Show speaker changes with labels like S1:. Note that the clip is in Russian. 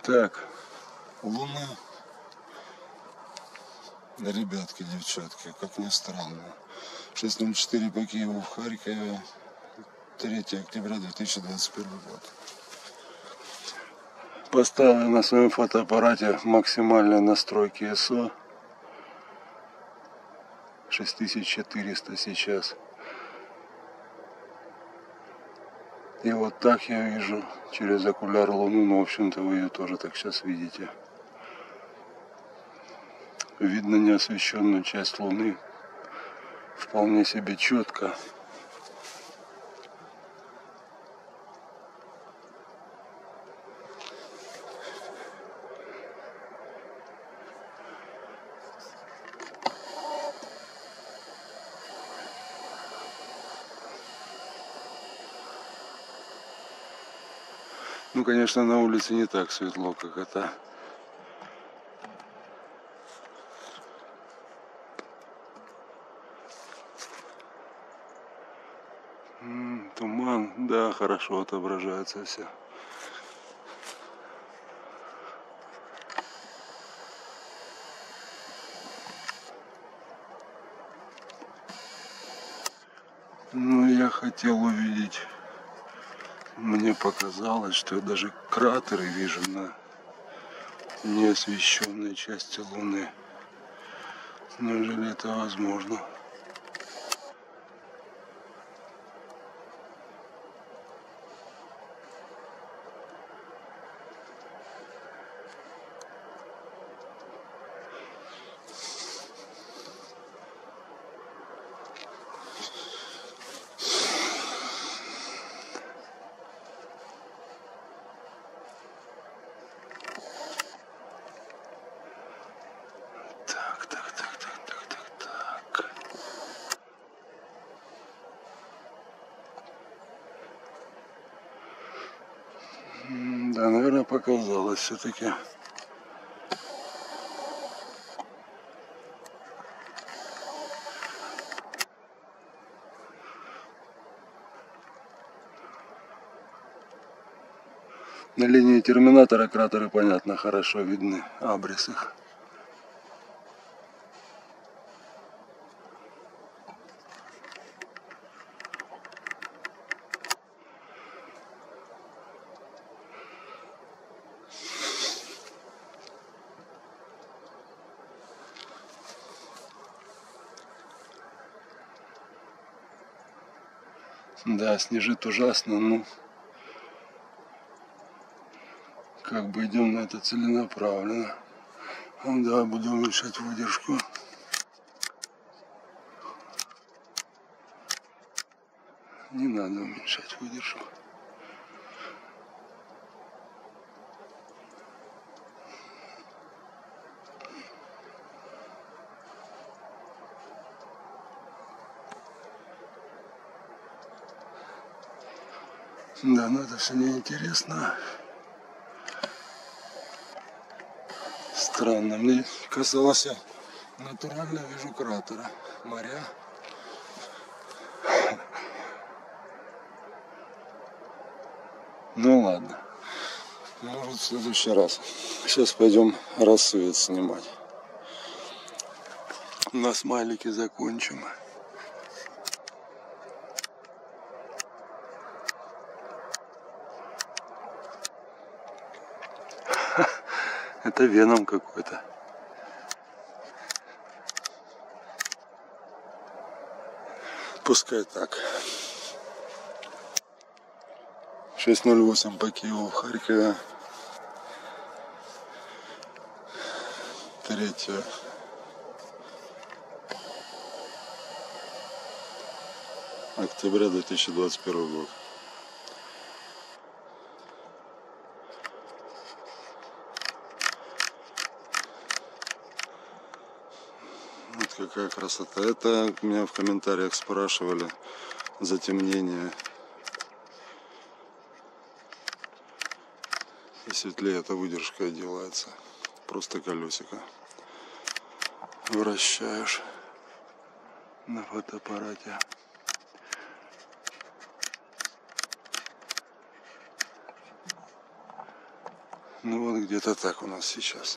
S1: Так, Луна, ребятки, девчатки, как ни странно. 6:04 по Киеву в Харькове, 3 октября 2021 год. Поставлю на своем фотоаппарате максимальные настройки ISO. 6400 сейчас. И вот так я вижу через окуляр Луну, ну, в общем-то, вы ее тоже так сейчас видите. Видно неосвещенную часть Луны вполне себе четко. Ну, конечно, на улице не так светло, как это. Туман, да, хорошо отображается все. Ну, я хотел увидеть, мне показалось, что я даже кратеры вижу на неосвещенной части Луны. Неужели это возможно? Так. Да, наверное, показалось все-таки. На линии терминатора кратеры, понятно, хорошо видны, абрис их. Да, снежит ужасно, но как бы идем на это целенаправленно. Да, буду уменьшать выдержку. Не надо уменьшать выдержку. Да, но это все неинтересно. Странно, мне казалось, я натурально вижу кратеры, моря. Ну ладно, может, в следующий раз. Сейчас пойдем рассвет снимать. На смайлике закончим. Это веном какой-то. Пускай так. 6:08 по Киеву в Харькове. 3 октября 2021 год. Вот какая красота. Это меня в комментариях спрашивали затемнение. И светлее эта выдержка делается. Просто колесико вращаешь на фотоаппарате. Ну вот где-то так у нас сейчас.